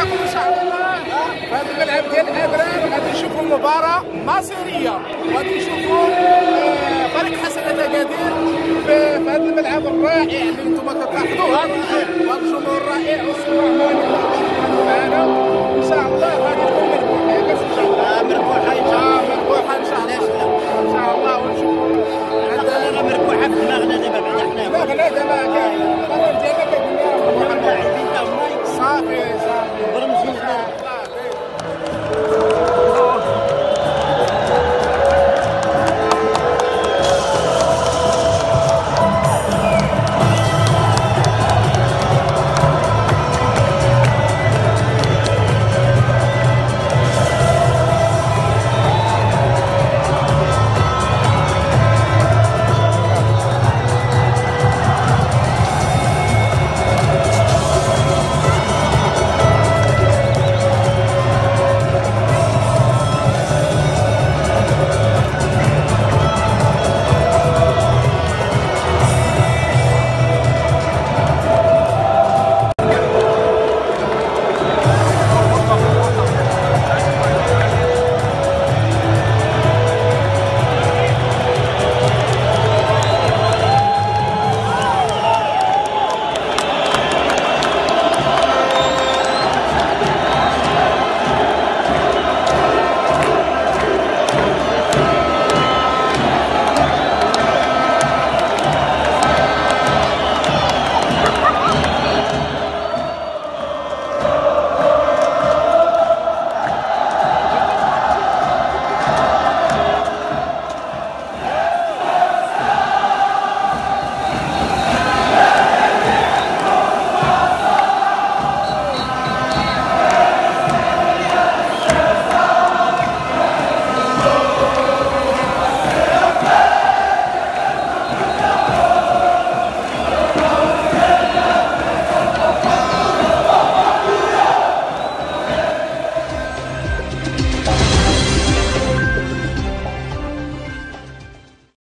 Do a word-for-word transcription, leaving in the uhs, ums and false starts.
نلقاكم ان شاء الله في هذا الملعب ديال الابرار. غادي نشوفوا مباراه مصيريه، وغادي نشوفوا آه فريق حسنة اكادير في هذا الملعب الرائع اللي انتم كتلاحظوا، هذا الجمهور الرائع والصراحه